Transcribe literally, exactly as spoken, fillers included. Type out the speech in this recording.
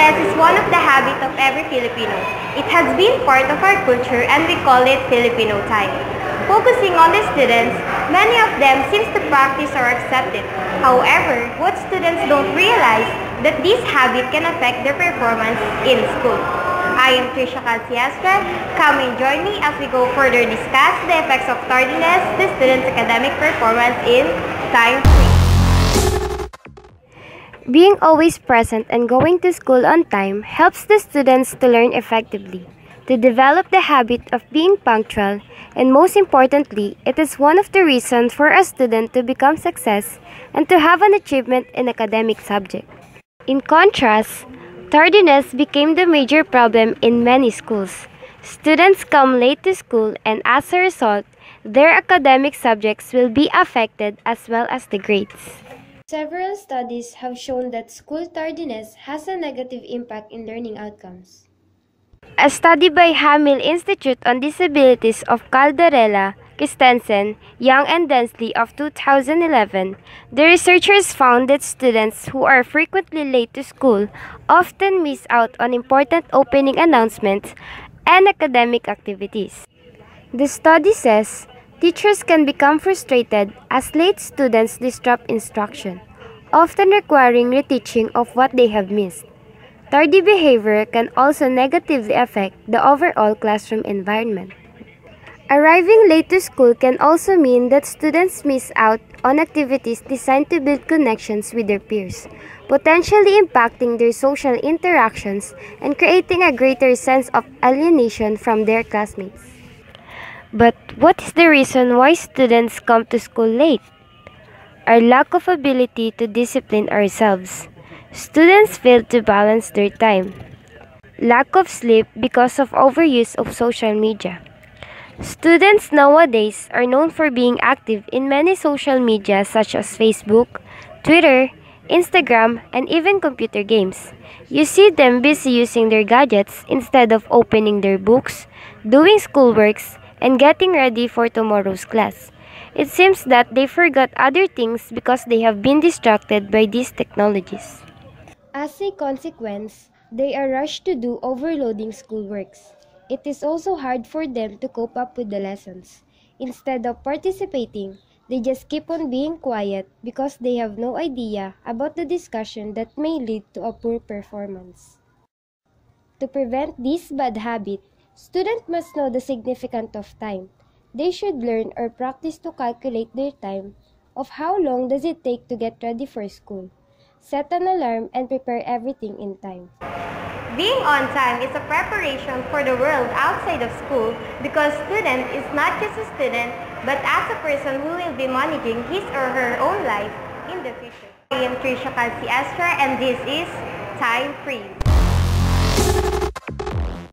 Tardiness is one of the habits of every Filipino. It has been part of our culture and we call it Filipino time. Focusing on the students, many of them seems to practice or accept it. However, what students don't realize that this habit can affect their performance in school. I am Trisha Calciastra. Come and join me as we go further discuss the effects of tardiness to students' academic performance in time three. Being always present and going to school on time helps the students to learn effectively, to develop the habit of being punctual, and most importantly, it is one of the reasons for a student to become success and to have an achievement in academic subject. In contrast, tardiness became the major problem in many schools. Students come late to school and as a result, their academic subjects will be affected as well as the grades. Several studies have shown that school tardiness has a negative impact in learning outcomes. A study by Hamill Institute on Disabilities of Caldarella, Christensen, Young and Densley of two thousand eleven, the researchers found that students who are frequently late to school often miss out on important opening announcements and academic activities. The study says teachers can become frustrated as late students disrupt instruction, often requiring reteaching of what they have missed. Tardy behavior can also negatively affect the overall classroom environment. Arriving late to school can also mean that students miss out on activities designed to build connections with their peers, potentially impacting their social interactions and creating a greater sense of alienation from their classmates. But what is the reason why students come to school late? Our lack of ability to discipline ourselves. Students fail to balance their time. Lack of sleep because of overuse of social media. Students nowadays are known for being active in many social media such as Facebook, Twitter, Instagram, and even computer games. You see them busy using their gadgets instead of opening their books, doing schoolworks, and getting ready for tomorrow's class. It seems that they forgot other things because they have been distracted by these technologies. As a consequence, they are rushed to do overloading schoolworks. It is also hard for them to cope up with the lessons. Instead of participating, they just keep on being quiet because they have no idea about the discussion that may lead to a poor performance. To prevent this bad habit, students must know the significance of time. They should learn or practice to calculate their time of how long does it take to get ready for school. Set an alarm and prepare everything in time. Being on time is a preparation for the world outside of school because student is not just a student but as a person who will be managing his or her own life in the future. I am Trisha Calciastra and this is Time Freeze.